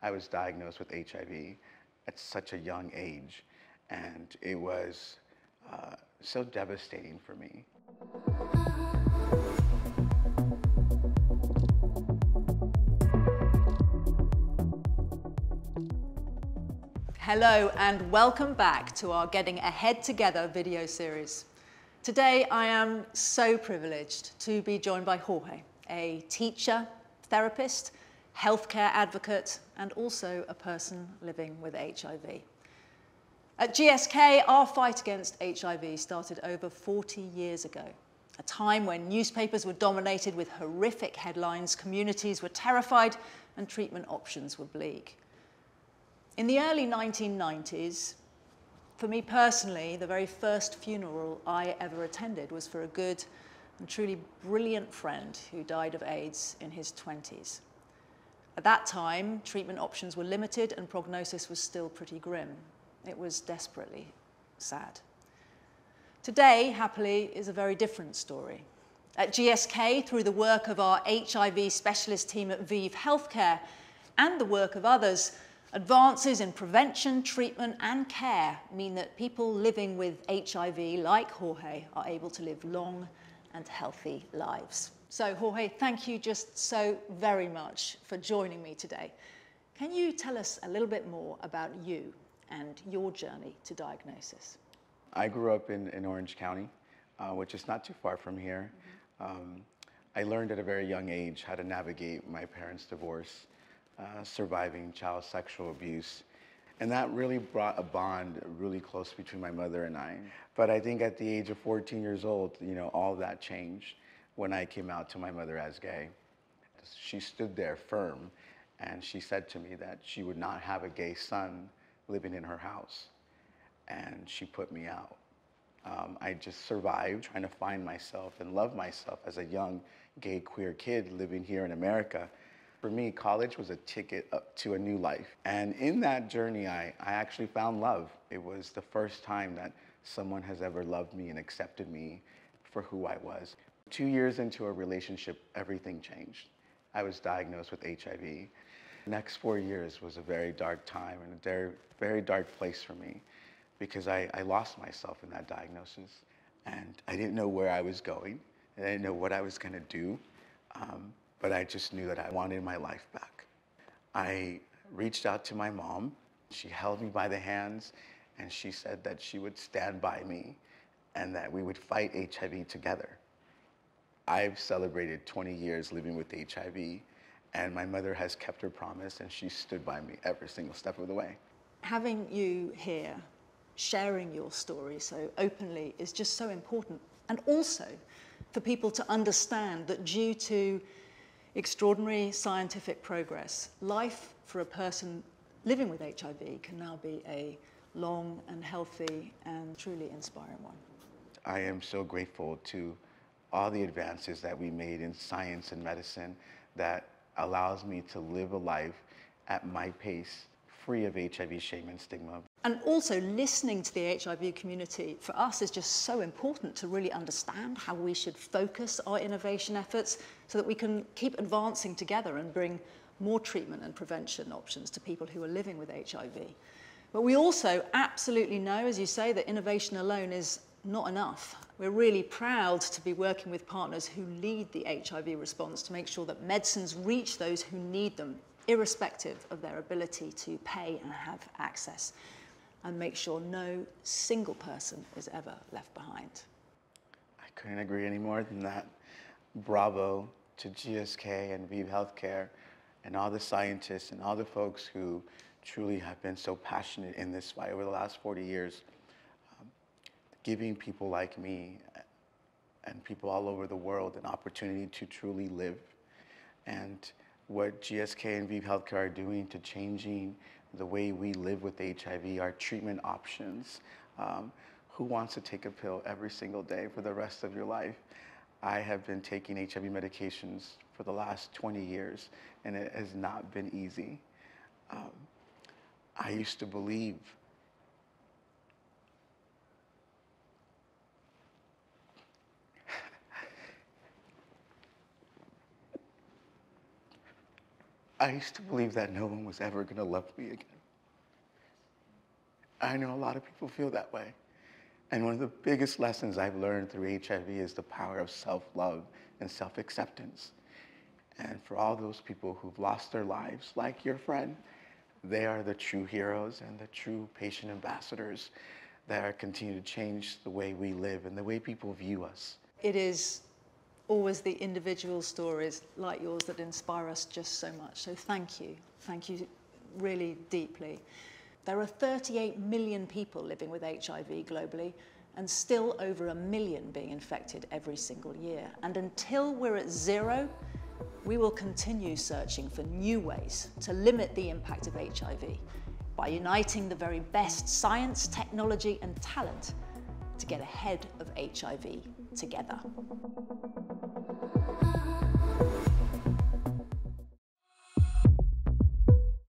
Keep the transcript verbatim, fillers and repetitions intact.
I was diagnosed with H I V at such a young age, and it was uh, so devastating for me. Hello and welcome back to our Getting Ahead Together video series. Today I am so privileged to be joined by Jorge, a teacher, therapist, healthcare advocate, and also a person living with H I V. At G S K, our fight against H I V started over forty years ago, a time when newspapers were dominated with horrific headlines, communities were terrified, and treatment options were bleak. In the early nineteen nineties, for me personally, the very first funeral I ever attended was for a good and truly brilliant friend who died of AIDS in his twenties. At that time, treatment options were limited and prognosis was still pretty grim. It was desperately sad. Today, happily, is a very different story. At G S K, through the work of our H I V specialist team at ViiV Healthcare and the work of others, advances in prevention, treatment, and care mean that people living with H I V, like Jorge, are able to live long and healthy lives. So, Jorge, thank you just so very much for joining me today. Can you tell us a little bit more about you and your journey to diagnosis? I grew up in, in Orange County, uh, which is not too far from here. Mm-hmm. um, I learned at a very young age how to navigate my parents' divorce, Uh, surviving child sexual abuse. And that really brought a bond really close between my mother and I. But I think at the age of fourteen years old, you know, all that changed when I came out to my mother as gay. She stood there firm and she said to me that she would not have a gay son living in her house. And she put me out. Um, I just survived trying to find myself and love myself as a young gay queer kid living here in America. For me, college was a ticket up to a new life. And in that journey, I, I actually found love. It was the first time that someone has ever loved me and accepted me for who I was. Two years into a relationship, everything changed. I was diagnosed with H I V. The next four years was a very dark time and a very, very dark place for me because I, I lost myself in that diagnosis. And I didn't know where I was going. I didn't know what I was gonna do. Um, But I just knew that I wanted my life back. I reached out to my mom. She held me by the hands and she said that she would stand by me and that we would fight H I V together. I've celebrated twenty years living with H I V and my mother has kept her promise and she stood by me every single step of the way. Having you here, sharing your story so openly is just so important. And also for people to understand that due to extraordinary scientific progress, life for a person living with H I V can now be a long and healthy and truly inspiring one. I am so grateful to all the advances that we made in science and medicine that allows me to live a life at my pace, free of H I V shame and stigma. And also listening to the H I V community for us is just so important to really understand how we should focus our innovation efforts so that we can keep advancing together and bring more treatment and prevention options to people who are living with H I V. But we also absolutely know, as you say, that innovation alone is not enough. We're really proud to be working with partners who lead the H I V response to make sure that medicines reach those who need them, irrespective of their ability to pay and have access, and make sure no single person is ever left behind. I couldn't agree any more than that. Bravo to G S K and ViiV Healthcare and all the scientists and all the folks who truly have been so passionate in this fight over the last forty years, um, giving people like me and people all over the world an opportunity to truly live. And what G S K and ViiV Healthcare are doing to changing the way we live with H I V, our treatment options. Um, who wants to take a pill every single day for the rest of your life? I have been taking H I V medications for the last twenty years, and it has not been easy. Um, I used to believe I used to believe that no one was ever going to love me again. I know a lot of people feel that way. And one of the biggest lessons I've learned through H I V is the power of self-love and self-acceptance. And for all those people who've lost their lives, like your friend, they are the true heroes and the true patient ambassadors that are continue to change the way we live and the way people view us. It is always the individual stories like yours that inspire us just so much. So thank you. Thank you really deeply. There are thirty-eight million people living with H I V globally, and still over a million being infected every single year. And until we're at zero, we will continue searching for new ways to limit the impact of H I V by uniting the very best science, technology, and talent to get ahead of H I V together.